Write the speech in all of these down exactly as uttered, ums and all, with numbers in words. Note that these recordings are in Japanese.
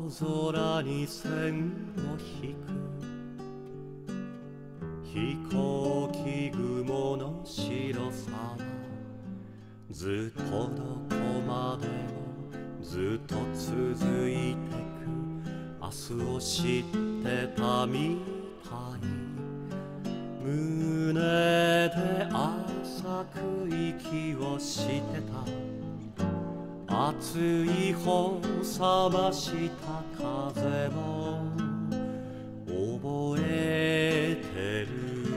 空に線を引く飛行機雲の白さはずっとどこまでもずっと続いてく明日を知ってたみたい胸で浅く息をしてた熱い方冷ました風も覚えてる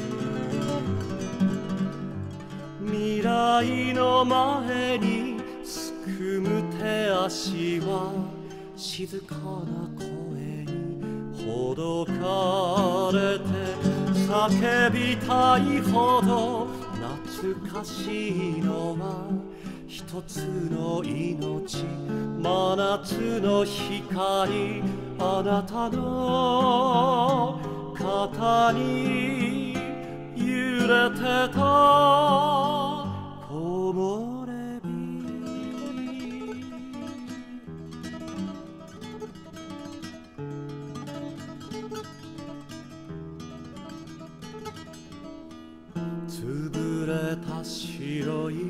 未来の前にすくむ手足は静かな声にほどかれて叫びたいほど懐かしいのは一つの命真夏の光あなたの肩に揺れてた木漏れ日潰れた白い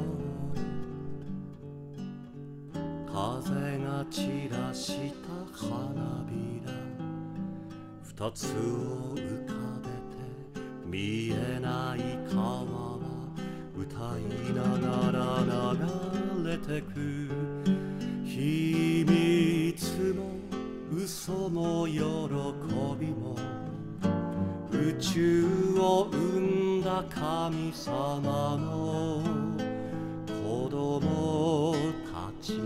風が散らした花びら二つを浮かべて見えない川は歌いながら流れてく秘密も嘘も喜びも宇宙を生んだ神様の子供たち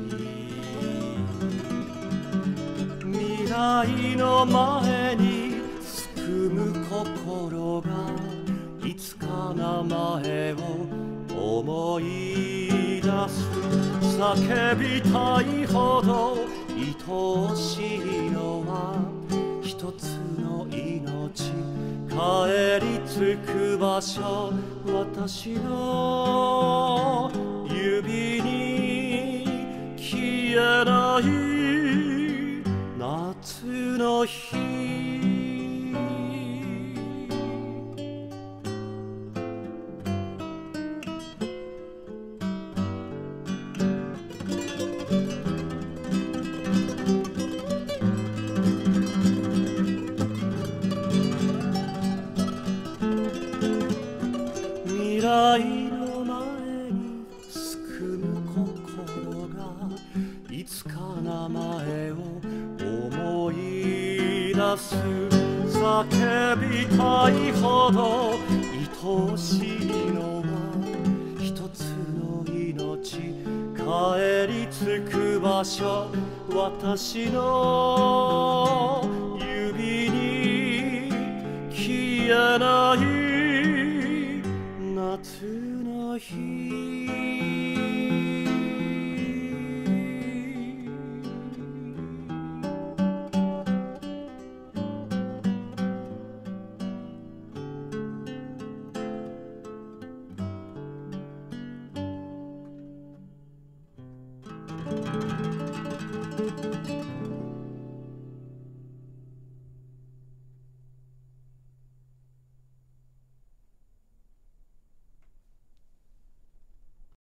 未来の前にすくむ心がいつか名前を思い出す叫びたいほど愛しいのは一つの命帰り着く場所私の指に消えない夏の日未来の前にすくむ心がいつか名前を思い出す叫びたいほど愛しいのは一つの命帰り着く場所私の指に消えない夏の日